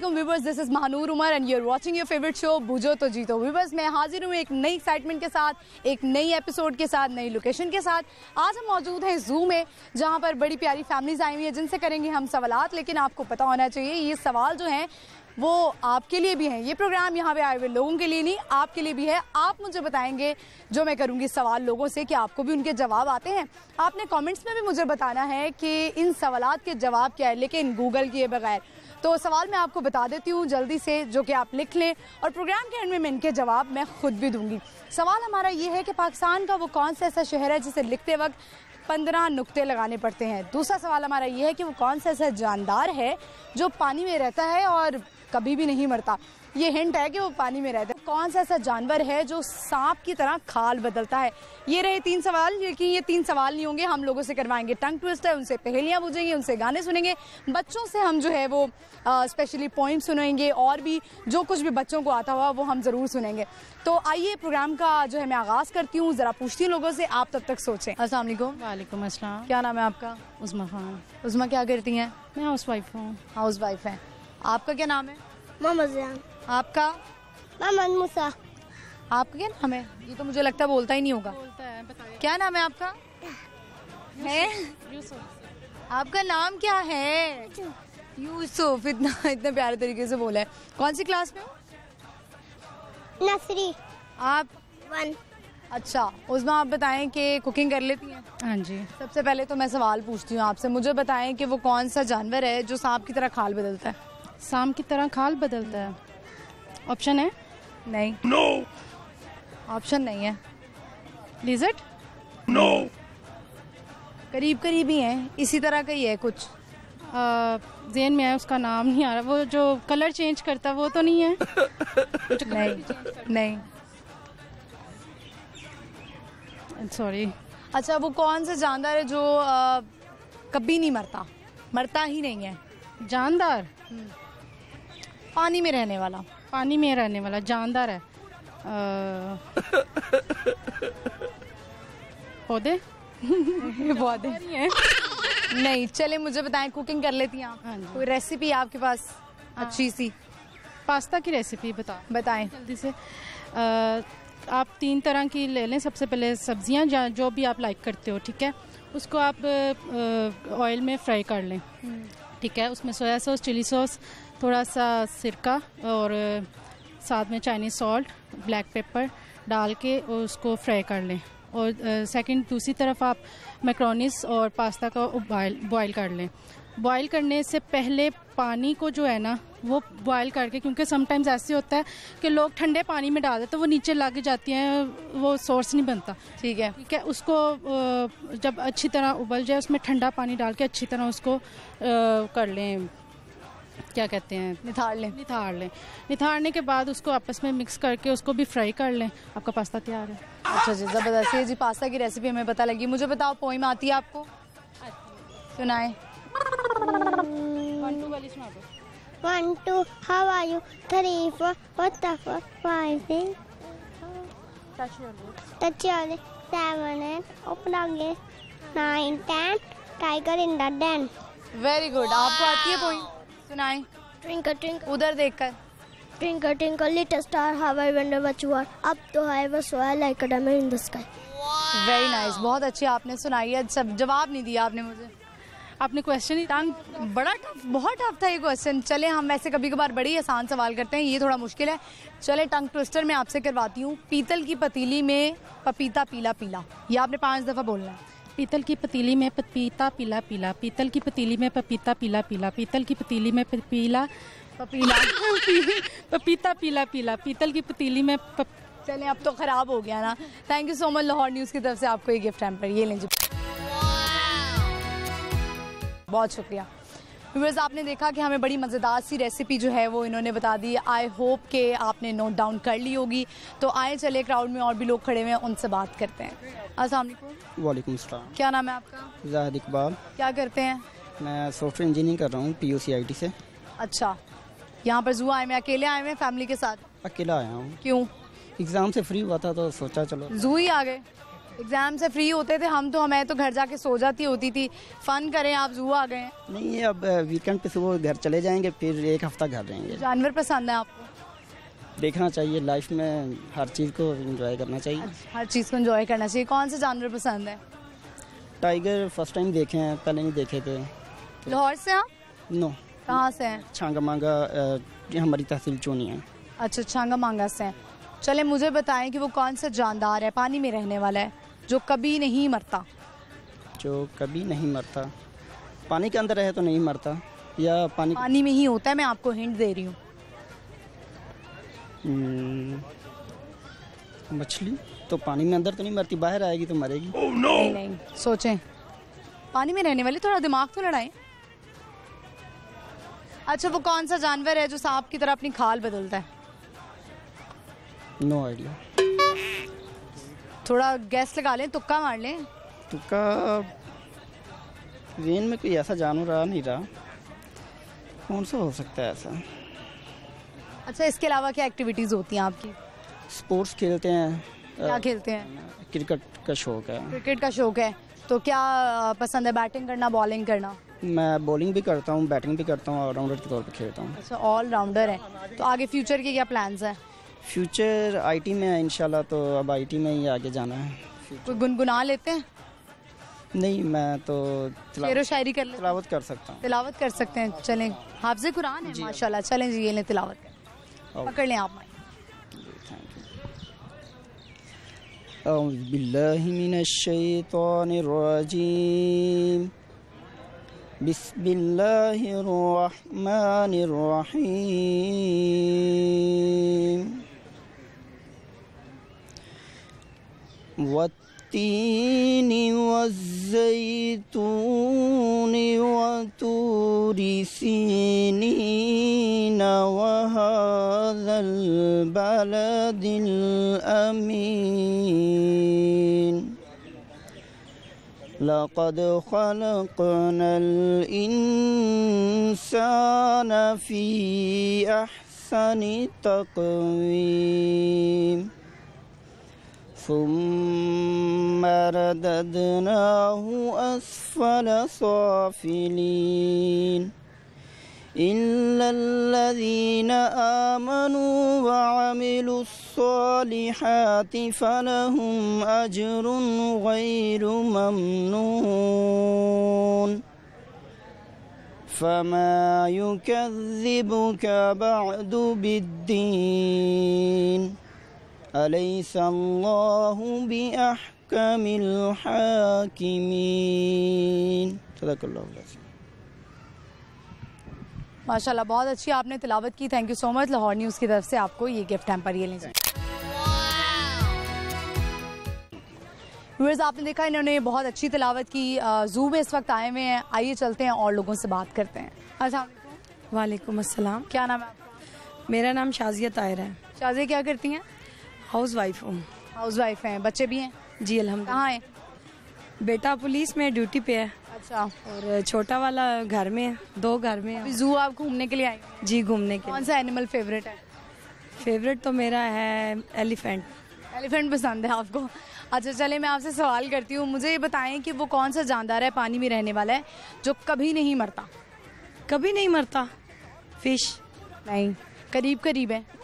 अस्सलामुअलैकुम viewers, this is Mahnoor Umar and you are watching your favourite show Bujho To जीतो। Viewers, मैं हाजिर हूँ एक नई एक्साइटमेंट के साथ, एक नई एपिसोड के साथ, नई लोकेशन के साथ। आज हम मौजूद हैं जू में, जहाँ पर बड़ी प्यारी फैमिलीज आई हुई है जिनसे करेंगे हम सवालात। लेकिन आपको पता होना चाहिए ये सवाल जो हैं वो आपके लिए भी हैं। ये प्रोग्राम यहाँ पे आए हुए लोगों के लिए नहीं, आपके लिए भी है। आप मुझे बताएंगे जो मैं करूँगी सवाल लोगों से कि आपको भी उनके जवाब आते हैं। आपने कमेंट्स में भी मुझे बताना है कि इन सवालात के जवाब क्या है, लेकिन गूगल किए बगैर। तो सवाल मैं आपको बता देती हूँ जल्दी से, जो कि आप लिख लें, और प्रोग्राम के एंड में मैं इनके जवाब मैं खुद भी दूंगी। सवाल हमारा ये है कि पाकिस्तान का वो कौन सा ऐसा शहर है जिसे लिखते वक्त 15 नुक्ते लगाने पड़ते हैं। दूसरा सवाल हमारा ये है कि वो कौन सा ऐसा जानदार है जो पानी में रहता है और कभी भी नहीं मरता। ये हिंट है कि वो पानी में रहता है। कौन सा ऐसा जानवर है जो सांप की तरह खाल बदलता है। ये रहे 3 सवाल, लेकिन ये 3 सवाल नहीं होंगे। हम लोगों से करवाएंगे टंग ट्विस्टर, उनसे पहेलियां पूछेंगे, उनसे गाने सुनेंगे। बच्चों से हम जो है वो स्पेशली पॉइंट सुनेंगे, और भी जो कुछ भी बच्चों को आता हुआ वो हम ज़रूर सुनेंगे। तो आइए प्रोग्राम का जो है मैं आगाज़ करती हूँ। ज़रा पूछती हूँ लोगों से, आप तब तक सोचें। अस्सलाम वालेकुम। वालेकुम अस्सलाम। क्या नाम है आपका? उस्मा खान। उस्मा, क्या करती हैं? मैं हाउस वाइफ हूँ। हाउस वाइफ हैं। आपका क्या नाम है? मोहम्मद ज़ियान। आपका? मोहम्मद मूसा। आपका क्या नाम है? ये तो मुझे लगता है बोलता ही नहीं होगा। बोलता है, बताइए। क्या नाम है आपका? है यूसुफ। आपका नाम क्या है? यूसुफ। इतने प्यारे तरीके से बोला है। कौन सी क्लास में हो? नर्सरी आप 1। अच्छा, उसमें आप बताएं कि कुकिंग कर लेती हैं? हाँ जी। सबसे पहले तो मैं सवाल पूछती हूँ आपसे। मुझे बताएं कि वो कौन सा जानवर है जो सांप की तरह खाल बदलता है। सांप की तरह खाल बदलता है। ऑप्शन है? नहीं। नो। ऑप्शन नहीं है। लिजर्ड? नो। करीब करीब ही है, इसी तरह का ही है कुछ। ज़हन में है, उसका नाम नहीं आ रहा। वो जो कलर चेंज करता है वो तो नहीं है? नहीं। सॉरी। अच्छा, वो कौन सा जानदार है जो कभी नहीं मरता ही नहीं है? जानदार? पानी में रहने वाला। पानी में रहने वाला जानदार है। पौधे? पौधे है। नहीं। चले, मुझे बताएं, कुकिंग कर लेती हैं आप? हाँ जी। कोई रेसिपी आपके पास अच्छी सी? पास्ता की रेसिपी बताएं जल्दी से। आप 3 तरह की ले लें। सबसे पहले सब्जियां जो भी आप लाइक करते हो, ठीक है, उसको आप ऑयल में फ्राई कर लें, ठीक है। उसमें सोया सॉस, चिली सॉस, थोड़ा सा सिरका और साथ में चाइनीज़ सॉल्ट, ब्लैक पेपर डाल के उसको फ्राई कर लें। और दूसरी तरफ आप मैक्रोनीस और पास्ता का बॉयल कर लें। बॉयल करने से पहले पानी को जो है ना वो बॉयल करके, क्योंकि समटाइम्स ऐसे होता है कि लोग ठंडे पानी में डाल देते तो वो नीचे लग जाती हैं, वो सोर्स नहीं बनता। ठीक है। उसको जब अच्छी तरह उबल जाए उसमें ठंडा पानी डाल के अच्छी तरह उसको कर लें, क्या कहते हैं, निथाड़ लें। निथाड़ने के बाद उसको आपस में मिक्स करके उसको भी फ्राई कर लें। आपका पास्ता तैयार है। अच्छा जी, ज़बरदस्त है जी। पास्ता की रेसिपी हमें पता लगी। मुझे बताओ, पोइम आती है आपको? सुनाए। 1 2 वाली सुना दो। 1 2 How are you? 3 4 What the fuck? 5 6 Touch your leg. 7 8 Open your gates. 9 10 Tiger in the den. Very good. आपको आती है पोइम? सुनाए। Twinkle twinkle उधर देखकर। twinkle twinkle little star, how I wonder what you are. Up to high was so I like a diamond in the sky. Very nice, बहुत अच्छी आपने सुनाई है। सब जवाब नहीं दिया आपने मुझे। आपने क्वेश्चन ही बड़ा टफ, बहुत टफ था ये क्वेश्चन। चले, हम वैसे कभी कभार बड़ी आसान सवाल करते हैं, ये थोड़ा मुश्किल है। चले, टंग ट्विस्टर में आपसे करवाती हूँ। पीतल की पतीली में पपीता पीला पीला, ये आपने 5 दफा बोलना है। पीतल की पतीली में पपीता पीला पीला, पीतल की पतीली में पपीता पीला पीला, पीतल की पतीली में पपीता पीला पीला, पीतल की पतीली में चलें, अब तो खराब हो गया ना। Thank you so much Lahore news की तरफ से आपको ये गिफ्ट हैम्पर, ये लें जी। बहुत शुक्रिया। व्यूअर्स, आपने देखा कि हमें बड़ी मज़ेदार सी रेसिपी जो है वो इन्होंने बता दी। आई होप कि आपने नोट डाउन कर ली होगी। तो आए चले, क्राउड में और भी लोग खड़े हुए हैं, उनसे बात करते हैं। अस्सलाम वालेकुम। वालेकुम अस्सलाम। क्या नाम है आपका? जाहिद इकबाल। क्या करते हैं? मैं सॉफ्टवेयर इंजीनियरिंग कर रहा हूँ PUCIT से। अच्छा, यहाँ पर जू आए हैं? अकेले आए हैं, फैमिली के साथ? अकेला आया हूँ। क्यों? एग्ज़ाम से फ्री हुआ था तो सोचा चलो जू ही आ गए। एग्जाम से फ्री होते थे हम तो, हमें तो घर जाके सो जाती होती थी। फन करें, आप जू आ गए हैं। नहीं, अब वीकेंड पे सुबह घर चले जाएंगे, फिर एक हफ्ता घर रहेंगे। जानवर पसंद है आपको? देखना चाहिए, लाइफ में हर चीज़ को एंजॉय करना चाहिए। हर चीज़ को एंजॉय करना चाहिए। कौन से जानवर पसंद है? टाइगर फर्स्ट टाइम देखे हैं, पहले नहीं देखे थे। लाहौर से आप? नो। कहाँ से हैं? छांगा मांगा, हमारी तहसील चोनी है। अच्छा, छांगा मांगा से हैं। चले मुझे बताएं कि वो कौन सा जानदार है, पानी में रहने वाला है, जो कभी नहीं मरता? जो कभी नहीं मरता, पानी के अंदर रहे तो नहीं मरता, या पानी में ही होता है। मैं आपको हिंट दे रही हूँ। मछली तो पानी में अंदर तो नहीं मरती, बाहर आएगी तो मरेगी। नहीं नहीं, सोचें, पानी में रहने वाली, थोड़ा दिमाग तो लड़ाएं। अच्छा, वो कौन सा जानवर है जो सांप की तरह अपनी खाल बदलता है? No idea. थोड़ा गैस लगा लें, तुक्का मार लें। तुक्का वेन में कोई ऐसा जानवर आ नहीं रहा, कौन सा हो सकता है ऐसा? अच्छा, इसके अलावा क्या एक्टिविटीज होती हैं आपकी? स्पोर्ट्स खेलते हैं। क्या खेलते हैं? क्रिकेट का शौक है। क्रिकेट का शौक है, तो क्या पसंद है, बैटिंग करना, बॉलिंग करना? मैं बॉलिंग भी करता हूँ, बैटिंग भी करता हूँ, ऑलराउंडर के तौर पे खेलता हूँ। अच्छा, ऑल राउंडर है। तो आगे फ्यूचर के क्या प्लान्स हैं? फ्यूचर आईटी में है इंशाल्लाह, तो अब आईटी में ही आगे जाना है। कोई गुनगुना लेते हैं? नहीं, मैं तो शेरो शायरी कर लेते हैं? तिलावत कर सकता हूँ। तिलावत कर सकते हैं। चलें, हाफिज़े कुरान है माशाल्लाह। चलें जी, ये लें तिलावत करें। पकड़ लें आप माइक। औज़ु बिल्लाहि मिनश शैतानिर रजीम। बिस्मिल्लाहिर रहमानिर रहीम। वत्तीनि वज़्ज़ैतूनि वतूरि सीनीन वहाज़ल बलदिल अमीन। लक़द ख़लक़नल इंसान फ़ी अहसनि तक़वीम। ثم رددناه أسفل سافلين إلا الذين آمنوا وعملوا الصالحات فلهم أجر غير ممنون فما يكذبك بعد بالدين अलैसा अल्लाहु बिअहकमिल हाकिमीन। सदक़ल्लाहु अज़ीम। माशाल्लाह, बहुत अच्छी आपने तिलावत की। Thank you so much. Lahore news की तरफ से आपको ये गिफ्ट हैम्पर ये लीजिए। व्यूअर्स, आपने देखा इन्होंने बहुत अच्छी तिलावत की। जू में इस वक्त आए हुए हैं, आइए चलते हैं और लोगों से बात करते हैं। अस्सलाम वालेकुम। वालेकुम अस्सलाम। क्या नाम है आपका? मेरा नाम शाजिया ताहिर है। शाजिया, क्या करती हैं? हाउस वाइफ हूँ। हाउस वाइफ हैं। बच्चे भी हैं? जी अल्हम्दुलिल्लाह। कहाँ हैं? बेटा पुलिस में ड्यूटी पे है। अच्छा। और छोटा वाला घर में है, दो घर में है। जू आप घूमने के लिए आई हैं? जी, घूमने के लिए। कौन सा एनिमल फेवरेट है? फेवरेट तो मेरा है एलिफेंट। एलिफेंट पसंद है आपको? अच्छा, चले मैं आपसे सवाल करती हूँ। मुझे ये बताएं कि वो कौन सा जानदार है, पानी में रहने वाला है, जो कभी नहीं मरता? कभी नहीं मरता? फिश? नहीं, करीब करीब है।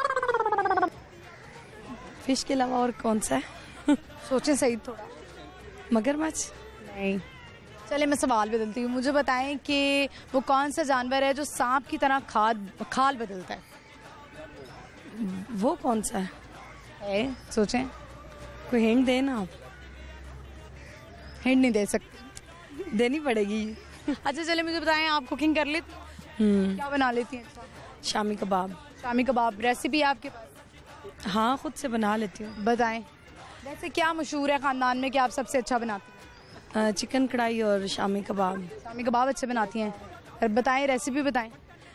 फिश के अलावा और कौन सा है? सोचें सही थोड़ा। मगरमच्छ? नहीं। चले मैं सवाल बदलती हूँ। मुझे बताएं कि वो कौन सा जानवर है जो सांप की तरह खाल बदलता है? वो कौन सा है? सोचें। कोई हिंट देना आप। हिंट नहीं दे सकती, देनी पड़ेगी। अच्छा, चले मुझे बताएं, आप कुकिंग कर लेती हैं? क्या बना लेती हैं? अच्छा, शामी कबाब। शामी कबाब। रेसिपी आपके पास? हाँ, खुद से बना लेती हूँ। बताएं। वैसे क्या मशहूर है खानदान में कि आप सबसे अच्छा बनाती हैं? चिकन कढ़ाई और शामी कबाब। शामी कबाब अच्छे बनाती हैं। और बताएं, रेसिपी बताएं।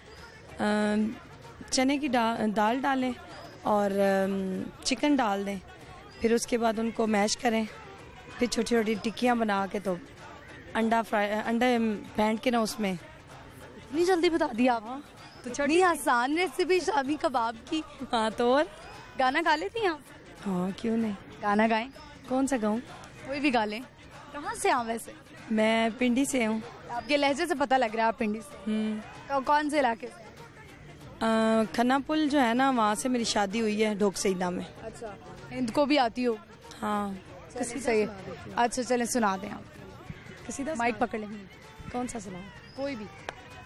चने की दाल डालें और चिकन डाल दें, फिर उसके बाद उनको मैश करें, फिर छोटी छोटी टिक्कियाँ बना के तो अंडा फेंट के ना उसमें। इतनी जल्दी बता दिया आप? तो इतनी आसान रेसिपी शामी कबाब की। हाँ, तो और गाना गा लेती हैं आप? हाँ, क्यों नहीं। गाना गाएं। कौन सा गाऊँ? कोई भी गा लें। कहाँ से हैं वैसे? मैं पिंडी से हूँ। आपके लहजे से पता लग रहा है आप पिंडी से। कौन से इलाके से? खन्ना पुल जो है ना, वहाँ से मेरी शादी हुई है, ढोक सईदा में। अच्छा, हिंद को भी आती हो? हाँ। सही है। अच्छा चलें सुना दें आप। कसीदा माइक पकड़ लें। कौन सा सुनाओ? कोई भी।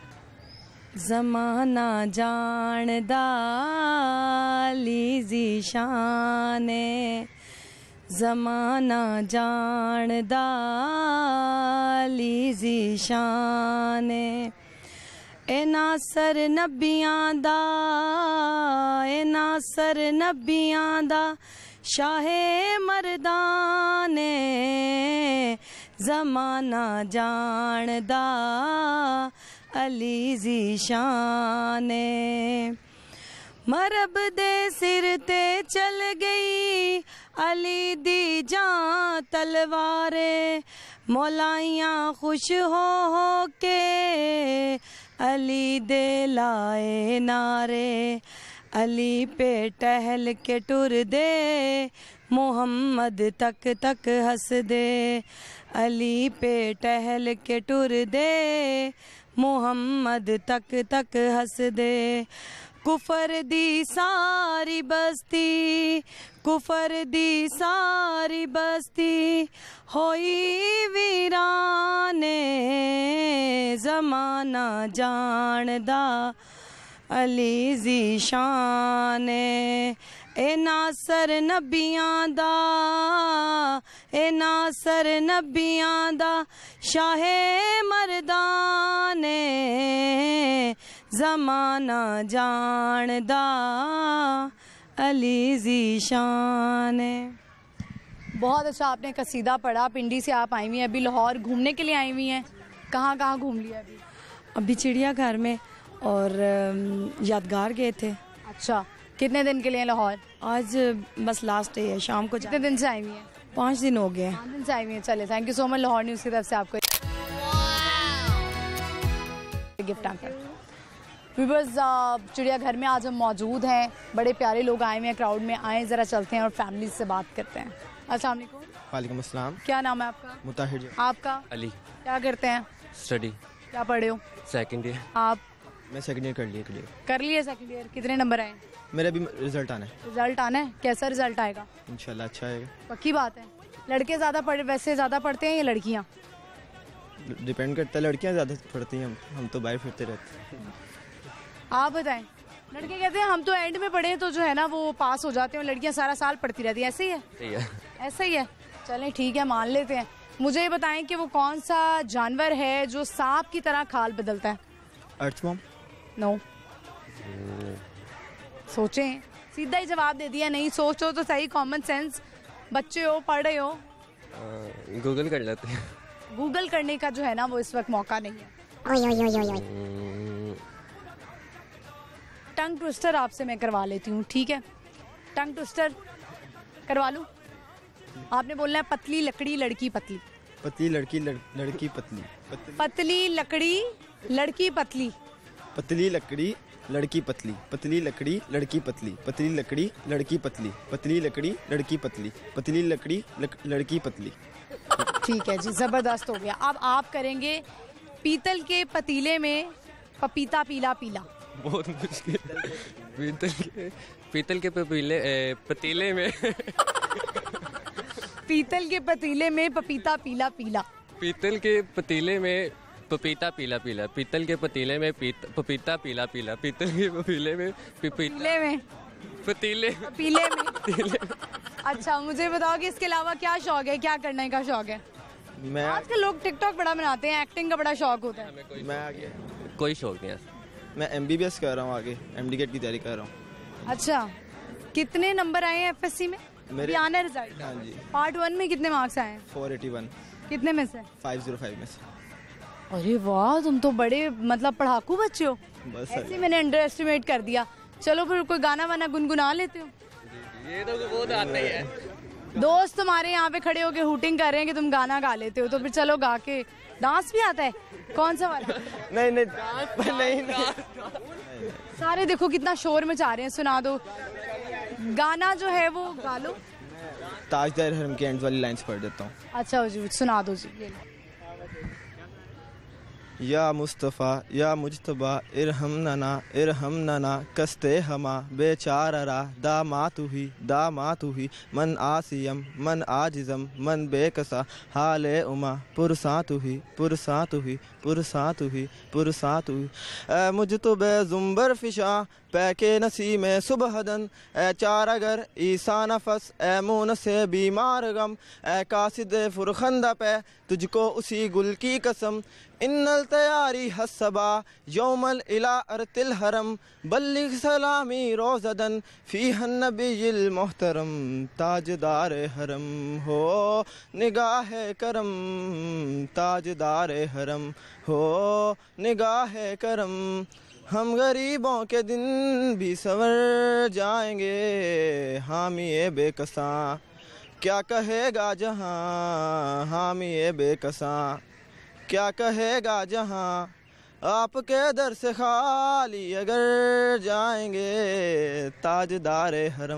ज़माना जानदा लीज़ी शाने, ज़माना जानदा लीज़ी शाने, ए नासर नबियां दा, ए नासर नबियां दा, शाहे मर्दाने, ज़माना जानदा अली ज़ीशाने। मरब दे सिर ते चल गई अली दी जां तलवारे, मौलाइयां खुश हो के अली दे लाए नारे, अली पे टहल के टुर दे मोहम्मद तक तक हंस दे, अली पे टहल के टुर दे मोहम्मद तक तक हंस दे। कुफर दी सारी बस्ती, कुफर दी सारी बस्ती होई वीराने, ज़माना जानदा अली ज़ीशाने, ए नासर नबियां दा, ए नासर नबियां दा, शाहे मर्दाने, ज़माना जानदा अली ज़ीशाने। बहुत अच्छा आपने कसीदा पढ़ा। पिंडी से आप आई हुई हैं, अभी लाहौर घूमने के लिए आई हुई हैं। कहाँ कहाँ घूम लिया अभी? अभी चिड़ियाघर में और यादगार गए थे। अच्छा, कितने दिन के लिए लाहौर? आज बस लास्ट डे है, शाम को कितने दिन से आई हुई हैं? 5 दिन हो गए। 5 दिन से आई हुई हैं। चले, thank you so much Lahore news की तरफ से आपको गिफ्ट आकर। व्यूअर्स, चिड़ियाघर में आज हम मौजूद हैं, बड़े प्यारे लोग आए हुए हैं, क्राउड में आए, ज़रा चलते हैं और फैमिली से बात करते हैं। अस्सलाम वालेकुम। वालेकुम अस्सलाम। क्या नाम है आपका? मुताहिर। आपका? अली। क्या करते हैं? स्टडी। क्या पढ़े हो? Second year. आप? मैं सेकंड ईयर कर लिए क्लियर। कर लिए सेकंड ईयर। कितने नंबर आए? मेरा भी रिजल्ट आना है। रिजल्ट आना है? कैसा रिजल्ट आएगा? इंशाल्लाह अच्छा आएगा। पक्की बात है। लड़के ज़्यादा पढ़े, वैसे ज़्यादा पढ़ते हैं या लड़कियाँ? डिपेंड करता है, लड़कियां ज़्यादा पढ़ती हैं, हम तो बाहर फिरते रहते हैं। आप बताएं। लड़के कहते हैं हम तो एंड में पढ़े तो जो है ना वो पास हो जाते हैं, और लड़कियां सारा साल पढ़ती रहती है। ऐसे ही है? सही है। ऐसा ही है। चलें ठीक है, मान लेते हैं। मुझे ये बताएं कि वो कौन सा जानवर है जो सांप की तरह खाल बदलता है? अर्थवॉर्म। नो। सोचें। सीधा ही जवाब दे दिया। नहीं सोचो तो सही, कॉमन सेंस। बच्चे हो, पढ़ रहे हो। गूगल कर लेते हैं। गूगल करने का जो है ना वो इस वक्त मौका नहीं है। टंग ट्विस्टर आपसे मैं करवा लेती हूँ, ठीक है? टंग ट्विस्टर करवा लूँ? आपने बोलना है पतली लकड़ी लड़की पतली। पतली लड़की लड़की पतली। पतली लकड़ी लड़की पतली। पतली लकड़ी लड़की पतली। पतली लकड़ी लड़की पतली। पतली लकड़ी लड़की पतली। पतली लकड़ी लड़की पतली। पतली लकड़ी लड़की पतली। ठीक है जी, जबरदस्त हो गया। अब आप करेंगे पीतल के पतीले में पपीता पीला पीला। बहुत मुश्किल। पीतल के पतीले में पीतल के पतीले में पपीता पीला पीला। पीतल के पतीले में पपीता पीला पीला। पीतल के पतीले में पपीता पीला पीला। पीतल के पतीले में पीले में पतीले पीले में। अच्छा, मुझे बताओ कि इसके अलावा क्या शौक है, क्या करने का शौक है? मैं आजकल लोग टिकटॉक बड़ा बनाते हैं, एक्टिंग का बड़ा शौक होता है। मैं आगे कोई शौक नहीं है। मैं MBBS कर रहा हूँ, आगे MD गेट की तैयारी कर रहा हूँ। अच्छा, कितने नंबर आए हैं FSC में? मेरे आना रिजल्ट। हाँ जी। पार्ट 1 में कितने मार्क्स आए हैं? 481। कितने में से? 505 में से। अरे वाह, तुम तो बड़े मतलब पढ़ाकू बच्चे हो। बस ऐसे मैंने अंडर एस्टिमेट कर दिया। चलो फिर कोई गाना वाना गुनगुना लेते हो? ये तो बहुत आता ही है। दोस्त तुम्हारे यहाँ पे खड़े होके हूटिंग कर रहे हैं कि तुम गाना गा लेते हो, तो फिर चलो गा के। डांस भी आता है? कौन सा वाला? नहीं। सारे देखो कितना शोर मचा रहे हैं, सुना दो। गाना जो है वो गा लो। ताजदार हरम की एंड वाली लाइंस पढ़ देता हूँ। अच्छा जी, सुना दो जी। ये लो। या मुस्तफ़ा या मुजतबा इरहम नना कस्ते हमा बेचारा दामातु ही मन आसियम मन आजिज़म मन बेकसा हाले उमा पुरसातु ही मुझ तो बे जुम्बर फिशा पैके नसी में सुबहदन ए चारागर ईसा नफस ए मुन से बीमार गम ए कासिद फुरखंदा पे तुझको उसी गुल की कसम इन्नल तैयारी हसबा यौमल इला अरतिल हरम बल्लिग सलामी रोज़दन फ़ीहन नबील मोहतरम ताजदार हरम हो निगाह करम ताजदार हरम हो निगाह करम हम गरीबों के दिन भी सवर जाएंगे हामी बेकसा क्या कहेगा जहाँ हामी बेकसा क्या कहेगा जहाँ आपके दर से खाली अगर जाएंगे ताजदार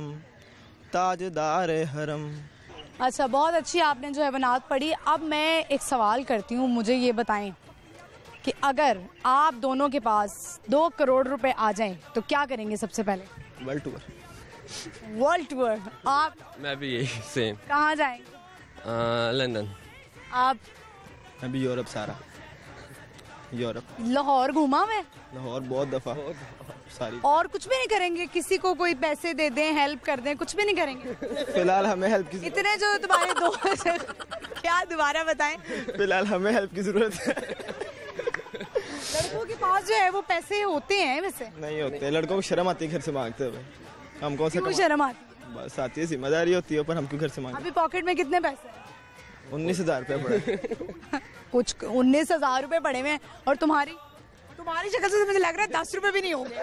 हरम। अच्छा, बहुत अच्छी आपने जो है बनावट पढ़ी। अब मैं एक सवाल करती हूँ, मुझे ये बताएं कि अगर आप दोनों के पास 2 करोड़ रुपए आ जाएं तो क्या करेंगे सबसे पहले? World tour. आप? मैं भी यही सेम। कहाँ जाएंगे? लंदन। आप? मैं भी यूरोप, सारा यूरोप। लाहौर घूमा मैं? लाहौर बहुत दफ़ा सारी। और कुछ भी नहीं करेंगे? किसी को कोई पैसे दे दें, हेल्प कर दें, कुछ भी नहीं करेंगे? फिलहाल हमें हेल्प की इतने जो तुम्हारे दोस्त क्या दोबारा बताएं? फिलहाल हमें हेल्प की जरूरत है। लड़कों के पास जो है वो पैसे होते हैं? वैसे नहीं होते, लड़कों को शर्म आती है घर से मांगते हुए। हम कौन से शर्म आती? बस आती है, जिम्मेदारी होती है, पर हम क्यों घर से मांगते? अभी पॉकेट में कितने पैसे? 19,000 रुपये पड़े। कुछ 19,000 रुपए पड़े हुए हैं। और तुम्हारी शक्ल से तो मुझे लग रहा है 10 रुपए भी नहीं होंगे।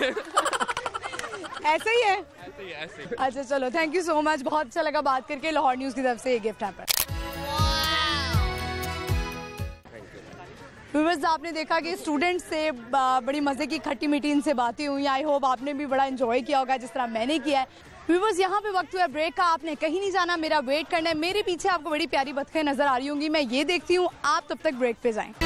ऐसा ही है? ऐसे। अच्छा चलो, थैंक यू सो मच, बहुत अच्छा लगा बात करके। लाहौर न्यूज़ की तरफ से ये गिफ्ट है। व्यूअर्स, आपने देखा कि स्टूडेंट्स से बड़ी मज़े की खट्टी मीठी इनसे बातें हुई। आई होप आपने भी बड़ा एंजॉय किया होगा जिस तरह मैंने किया है। व्यूअर्स, यहाँ पे वक्त हुआ ब्रेक का, आपने कहीं नहीं जाना, मेरा वेट करना है। मेरे पीछे आपको बड़ी प्यारी बतखें नजर आ रही होंगी, मैं ये देखती हूँ, आप तब तक ब्रेक पे जाएं।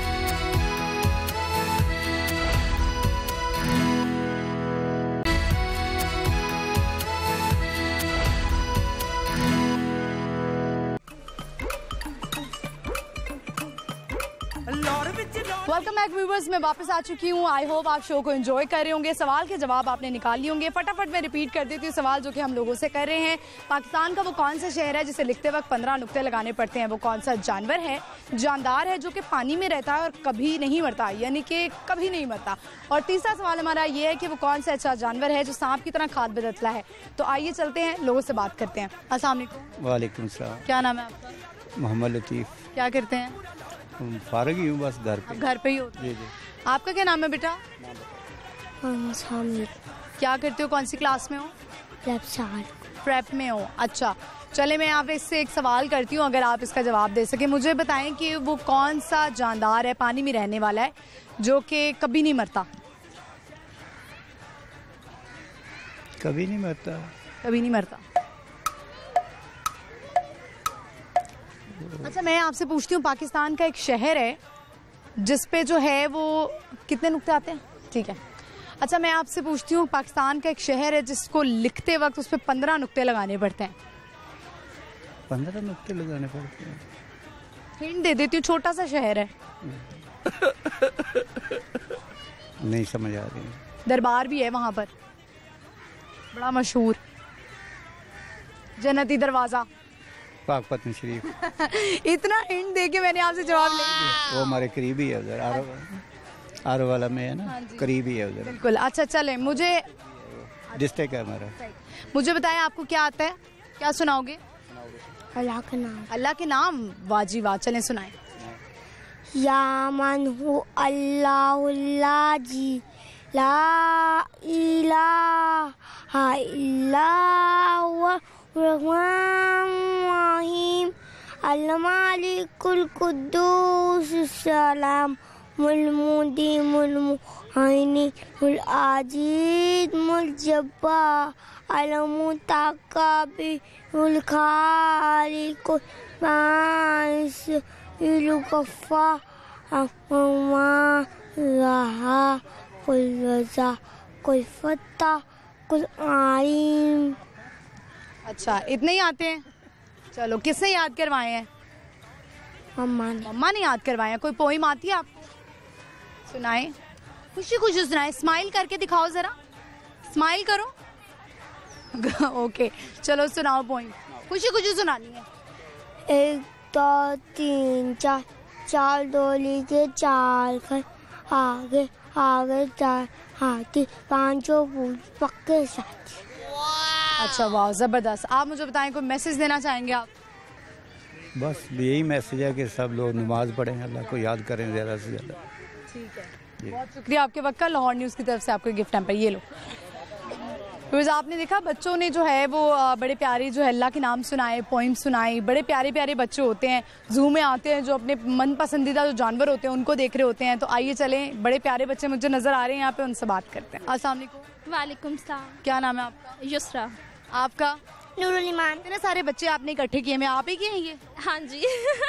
वेलकम बैक व्यूअर्स, मैं वापस आ चुकी हूँ। आई होप आप शो को एंजॉय कर रहे होंगे। सवाल के जवाब आपने निकाल लिए होंगे। फटाफट मैं रिपीट कर देती हूँ सवाल जो कि हम लोगों से कर रहे हैं। पाकिस्तान का वो कौन सा शहर है जिसे लिखते वक्त 15 नुक्ते लगाने पड़ते हैं? वो कौन सा जानवर है, जानदार है, जो कि पानी में रहता है और कभी नहीं मरता, यानी कि कभी नहीं मरता? और तीसरा सवाल हमारा ये है कि वो कौन सा ऐसा जानवर है जो सांप की तरह खाद बदलता है? तो आइए चलते हैं, लोगों से बात करते हैं। अस्सलाम वालेकुम। वालेकुम सलाम। क्या नाम है आपका? मोहम्मद लतीफ़। क्या करते हैं? फारग ही हूँ, बस घर पे। घर पे ही हो? जी जी। आपका क्या नाम है बेटा? क्या करते हो, कौन सी क्लास में हो? प्रेप में हो। अच्छा, चले मैं आप इससे एक सवाल करती हूँ, अगर आप इसका जवाब दे सके। मुझे बताएं कि वो कौन सा जानदार है, पानी में रहने वाला है, जो कि कभी नहीं मरता? कभी नहीं मरता। कभी नहीं मरता। अच्छा, मैं आपसे पूछती हूँ, पाकिस्तान का एक शहर है जिस पे जो है वो कितने नुक्ते आते हैं? ठीक है। अच्छा, मैं आपसे पूछती हूँ, पाकिस्तान का एक शहर है जिसको लिखते वक्त उस पे 15 नुक्ते लगाने पड़ते हैं। 15 नुक्ते लगाने पड़ते हैं? हिंट दे देती हूँ, छोटा सा शहर है। नहीं समझ आ रही। दरबार भी है वहाँ पर, बड़ा मशहूर, जन्नती दरवाजा। पाकपतन शरीफ। इतना हिंट दे के मैंने आपसे जवाब ले लिया। वो हमारे करीबी है उधर, आरो वाला में है ना, करीबी है उधर। बिल्कुल। अच्छा चले, मुझे डिस्ट्रिक्ट है हमारा। मुझे बताएं आपको क्या आता है, क्या सुनाओगे? अल्लाह का नाम। अल्लाह के नाम? वाह जी वाह, चलें सुनाएं। या मन हु अल्लाह जी ला इलाहा इल्ला हुवा रहमान रहीम अल मालिकुल कुद्दूस सलाम मुलमुदी मुलमुहाइनी मुल आजीद मुल जब्बा अलमु ताकाबी मुल खालिकुल बाइस इलु कफ़ा अम्मा रहा कुल रज़ा कुल फत्ता कुल आलिम। अच्छा, इतने ही आते हैं? चलो, किसने याद करवाए हैं? मम्मा ने याद करवाए हैं। कोई पोइम आती है आपको? सुनाए, खुशी खुशी सुनाए, स्माइल करके दिखाओ जरा, स्माइल करो। ओके, चलो सुनाओ पोइम, खुशी खुशी सुनानी है। 1 2 3 4 चार डोली के चार घर, आगे आगे 4 हाथी, 5 फूल पक्के साथी। अच्छा, वाह, जबरदस्त। आप मुझे बताएं, कोई मैसेज देना चाहेंगे आप? बस यही मैसेज है कि सब लोग नमाज पढ़ें, अल्लाह को याद करें ज़्यादा से ज़्यादा। ठीक है, बहुत शुक्रिया आपके वक्त का। लाहौर न्यूज़ की तरफ से आपको गिफ्ट हैम्पर, ये लो। फिर आपने देखा बच्चों ने जो है वो बड़े प्यारे जो है अल्लाह के नाम सुनाए, पोइम सुनाई। बड़े प्यारे प्यारे बच्चे होते हैं, जू में आते हैं, जो अपने मन पसंदीदा जो जानवर होते हैं उनको देख रहे होते हैं। तो आइए चलें, बड़े प्यारे बच्चे मुझे नजर आ रहे हैं यहाँ पे, उनसे बात करते हैं। अस्सलाम वालेकुम। वालेकुम सलाम। क्या नाम है आपका? युसरा। आपका? नूरुल ईमान। इतने सारे बच्चे आपने इकट्ठे किए, मैं आप ही किए हैं ये? हाँ जी।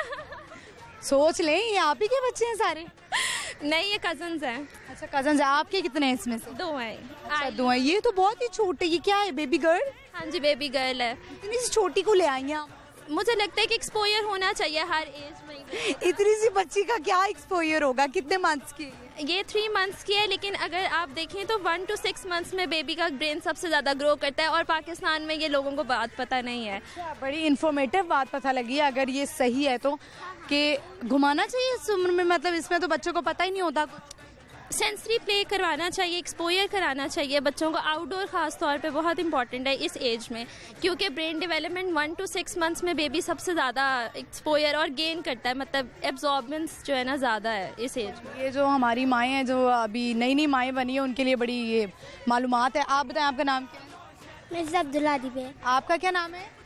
सोच लें, ये आप ही के बच्चे हैं सारे? नहीं, ये कजन्स हैं। अच्छा, कजन्स हैं। आपके कितने हैं इसमें से? 2 हैं। अच्छा, 2 हैं। ये तो बहुत ही छोटे, ये क्या है, बेबी गर्ल? हाँ जी, बेबी गर्ल है। इतनी सी छोटी को ले आई हैं आप? मुझे लगता है कि एक्सपोजर होना चाहिए हर एज में। इतनी सी बच्ची का क्या एक्सपोजर होगा? कितने मंथ्स की? ये 3 मंथ्स की है, लेकिन अगर आप देखें तो 1 to 6 मंथ्स में बेबी का ब्रेन सबसे ज़्यादा ग्रो करता है, और पाकिस्तान में ये लोगों को बात पता नहीं है। बड़ी इन्फॉर्मेटिव बात पता लगी है, अगर ये सही है तो, कि घुमाना चाहिए इस उम्र में, मतलब इसमें तो बच्चों को पता ही नहीं होता कुछ। सेंसरी प्ले करवाना चाहिए, एक्सपोजर कराना चाहिए बच्चों को। आउटडोर खास तौर पे बहुत इंपॉर्टेंट है इस एज में, क्योंकि ब्रेन डेवलपमेंट 1 to 6 मंथ्स में बेबी सबसे ज़्यादा एक्सपोजर और गेन करता है, मतलब एब्जॉर्बेंस जो है ना ज़्यादा है इस एज में। ये जो हमारी माएँ हैं, जो अभी नई नई माएँ बनी है, उनके लिए बड़ी ये मालूमात है। आप बताएं, आपका नाम क्या है? मिर्ज़ा अब्दुल्ला दिबे। आपका क्या नाम है?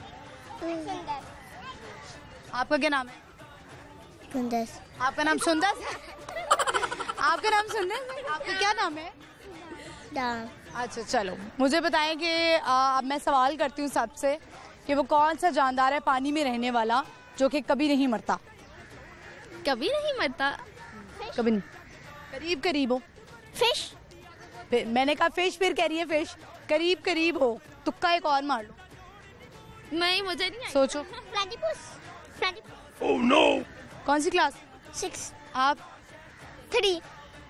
आपका क्या नाम है? सुंदर। आपका नाम सुंदर? आपका नाम सुंदर? आपका क्या नाम है? अच्छा, चलो मुझे बताएं कि अब मैं सवाल करती हूँ सबसे कि वो कौन सा जानदार है पानी में रहने वाला जो कि कभी नहीं मरता? कभी नहीं मरता? कभी नहीं। करीब करीब हो। फिश। मैंने कहा फिश, फिर कह रही है फिश। करीब करीब हो, तुक्का एक और मार लो। नहीं, मुझे नहीं। सोचो। Oh no. कौन सी क्लास? 6। आप? 3।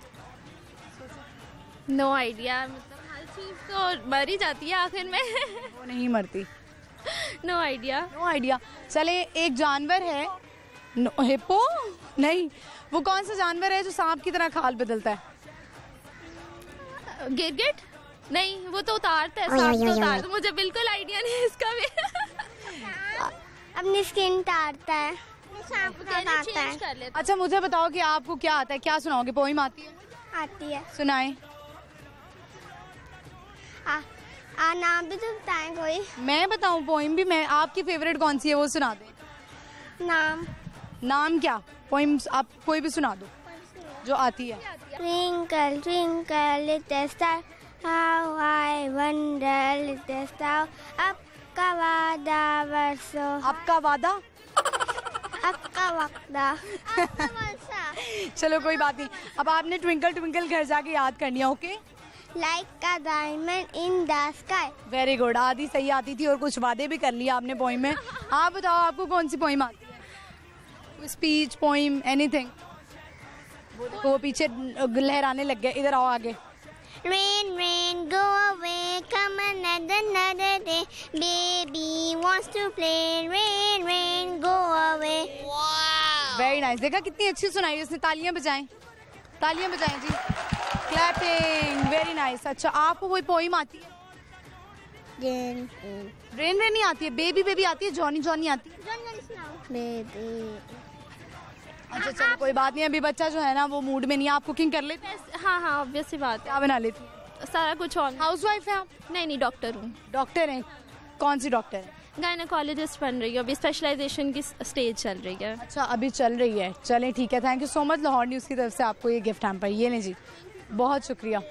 नो आइडिया, मतलब हर चीज तो मर ही जाती है आखिर में। वो नहीं मरती। No idea. No idea. चले, एक जानवर है, हिप्पो नहीं, वो कौन सा जानवर है जो सांप की तरह खाल बदलता है? गिरगिट? नहीं, वो तो उतारता है, सांप तो उतारता है। मुझे बिल्कुल आइडिया नहीं है इसका भी। अपनी स्किन उतारता है, सांप उतारता है। अच्छा, मुझे बताओ कि आपको क्या आता है, क्या सुनाओगे? पोइम आती है? आती है। सुनाए। नाम भी तो बताएं कोई। मैं बताऊं पोइम भी? मैं, आपकी फेवरेट कौन सी है वो सुना दे। नाम क्या? पोइम आप कोई भी सुना दो जो आती है। Twinkle twinkle little star, how I wonder little star, आपका वादा बरसो। आपका वादा? आपका वादा। चलो कोई बात नहीं, अब आपने ट्विंकल ट्विंकल घर जाके याद करनी है। Okay. Like a diamond in the sky. Very good. आधी सही आती थी और कुछ वादे भी कर लिया आपने पोइम में। आप बताओ, आपको कौन सी पोइम आती है? Speech, poem, anything? वो पीछे लहराने लग गए, इधर आओ आगे। Rain, rain, go away, come another day. Baby wants to play. Rain, rain, go away. Very nice. देखा कितनी अच्छी सुनाई उसने। तालियां बजाएं, तालियां बजाएं जी। Clapping, very nice. अच्छा, आपको कोई पोइम आती है? Rain, रेन रेन नहीं आती है, बेबी बेबी आती है, जॉनी जॉनी आती है। baby. अच्छा चलो कोई बात नहीं, अभी बच्चा जो है ना वो मूड में नहीं है। आप कुकिंग कर लेते हैं? हाँ हाँ, ऑब्वियस सी बात है। क्या बना लेती हैं? सारा कुछ। और हाउस वाइफ है आप? नहीं, डॉक्टर हूँ। डॉक्टर हैं? कौन सी डॉक्टर है? गायनेकोलॉजिस्ट बन रही हूँ, अभी स्पेशलाइजेशन की स्टेज चल रही है। अच्छा, अभी चल रही है। चलें ठीक है, thank you so much Lahore news की तरफ से आपको ये गिफ्ट हैम्पर। ये लें जी, बहुत शुक्रिया।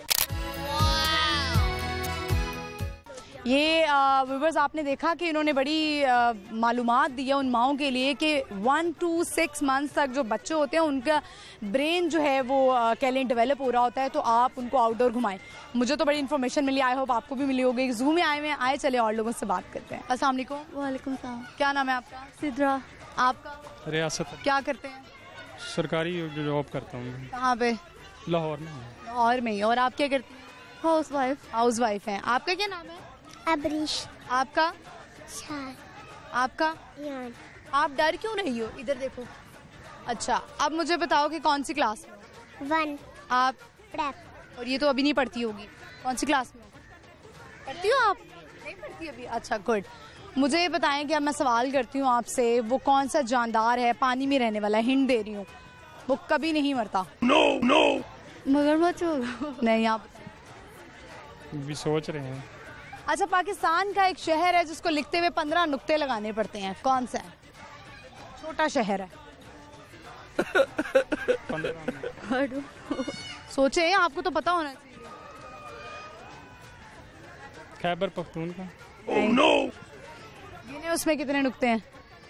ये व्यूअर्स आपने देखा कि इन्होंने बड़ी मालूमात दी है उन माओं के लिए कि 1 to 6 मंथ्स तक जो बच्चे होते हैं उनका ब्रेन जो है वो कह लें डेवलप हो रहा होता है, तो आप उनको आउटडोर घुमाएं। मुझे तो बड़ी इन्फॉर्मेशन मिली, आई होप आपको भी मिली होगी। जू में आए हुए हैं, आए चले और लोगों से बात करते हैं। अस्सलाम वालेकुम। वालेकुम सलाम। क्या नाम है आपका? सिद्रा। आपका? रियासत। क्या करते हैं? सरकारी जॉब करता हूँ। कहाँ पे? लाहौर में। लाहौर में ही। और आप क्या करती हैं? House wife. हाउस वाइफ हैं। आपका क्या नाम है? अबरीश। आपका? शान। आपका? यान। आप डर क्यों रही हो? इधर देखो। अच्छा, अब मुझे बताओ कि कौन सी क्लास में? 1। आप? प्रेप। और ये तो अभी नहीं पढ़ती होगी। कौन सी क्लास में पढ़ती हो आप? नहीं पढ़ती अभी। अच्छा, गुड। मुझे ये बताएं कि अब मैं सवाल करती हूँ आपसे, वो कौन सा जानदार है पानी में रहने वाला? हिंट दे रही हूँ, वो कभी नहीं मरता। No no. मगरमच्छ होगा? नहीं, आप बताएं। भी सोच रहे हैं। अच्छा, पाकिस्तान का एक शहर है जिसको लिखते हुए 15 नुक्ते लगाने पड़ते हैं, कौन सा है? छोटा शहर है। 15 सोचे, आपको तो पता होना चाहिए। खैबर पख्तूनख्वा। Oh no. गिने उसमें कितने नुक्ते हैं?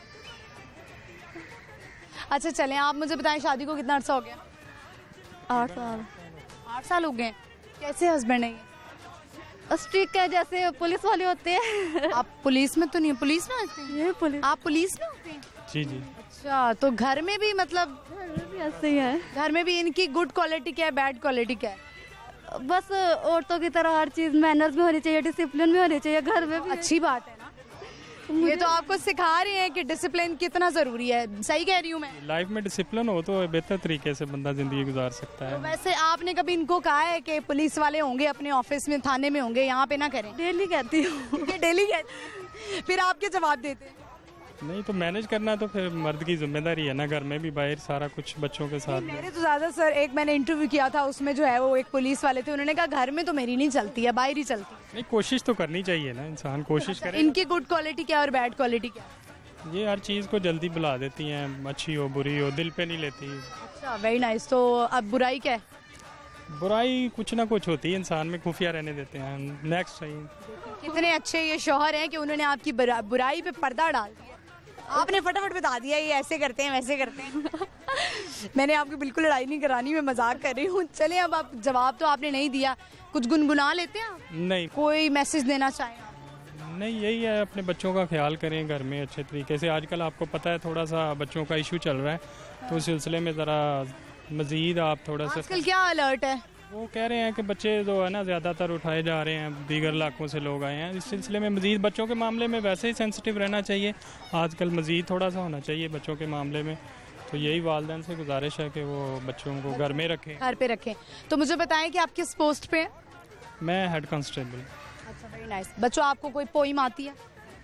अच्छा चलें, आप मुझे बताएं शादी को कितना अर्सा हो गया? 8 साल। 8 साल हो गए। कैसे हस्बैंड है ये? स्ट्रिक्ट है, जैसे पुलिस वाले होते हैं। आप पुलिस में तो नहीं? पुलिस में होते हैं? ये पुलिस। आप पुलिस में होते हैं? जी जी। अच्छा, तो घर में भी मतलब? घर में भी ऐसे ही है। घर में भी इनकी गुड क्वालिटी क्या है, बैड क्वालिटी क्या है? बस औरतों की तरह हर चीज मैनर्स में होनी चाहिए, डिसिप्लिन में होनी चाहिए, घर में भी। अच्छी बात है ना, ये तो आपको सिखा रहे हैं कि डिसिप्लिन कितना जरूरी है। सही कह रही हूँ मैं? लाइफ में डिसिप्लिन हो तो बेहतर तरीके से बंदा जिंदगी गुजार सकता है। तो वैसे आपने कभी इनको कहा है कि पुलिस वाले होंगे अपने ऑफिस में, थाने में होंगे, यहाँ पे ना करें? डेली कहती हूँ। डेली कहती हैं? फिर आप क्या जवाब देते हैं? नहीं तो मैनेज करना तो फिर मर्द की जिम्मेदारी है ना, घर में भी बाहर सारा कुछ बच्चों के साथ। मेरे तो ज्यादा सर, एक मैंने इंटरव्यू किया था, उसमें जो है वो एक पुलिस वाले थे, उन्होंने कहा घर में तो मेरी नहीं चलती है, बाहर ही चलती है। नहीं, कोशिश तो करनी चाहिए ना, इंसान कोशिश करे। इनकी गुड क्वालिटी क्या और बैड क्वालिटी क्या? ये हर चीज़ को जल्दी बुला देती हैं, अच्छी हो बुरी हो दिल पे नहीं लेती। अच्छा, वेरी नाइस। तो अब बुराई क्या है? बुराई कुछ ना कुछ होती है, इंसान में खुफिया रहने देते हैं। नेक्स्ट सही। कितने अच्छे ये शौहर हैं कि उन्होंने आपकी बुराई पे पर्दा डाल दिया। आपने फटाफट बता दिया ये ऐसे करते हैं वैसे करते हैं। मैंने आपकी बिल्कुल लड़ाई नहीं करानी, मैं मजाक कर रही हूँ। चलें, अब आप जवाब तो आपने नहीं दिया, कुछ गुनगुना लेते हैं आप? नहीं। कोई मैसेज देना चाहें? नहीं, यही है, अपने बच्चों का ख्याल करें घर में अच्छे तरीके से। आजकल आपको पता है थोड़ा सा बच्चों का इशू चल रहा है, तो उस सिलसिले में ज़रा मज़ीद आप थोड़ा सा। आजकल क्या अलर्ट है? वो कह रहे हैं कि बच्चे जो है ना ज़्यादातर उठाए जा रहे हैं, दीगर इलाकों से लोग आए हैं। इस सिलसिले में मज़ीद बच्चों के मामले में वैसे ही सेंसिटिव रहना चाहिए, आजकल मज़ीद थोड़ा सा होना चाहिए बच्चों के मामले में। तो यही वालिदैन से गुजारिश है कि वो बच्चों को घर में रखें। घर पे रखें। तो मुझे बताएं कि आप किस पोस्ट पे हैं? मैं हेड कांस्टेबल। अच्छा, वेरी नाइस। बच्चों, आपको कोई पोइम आती है?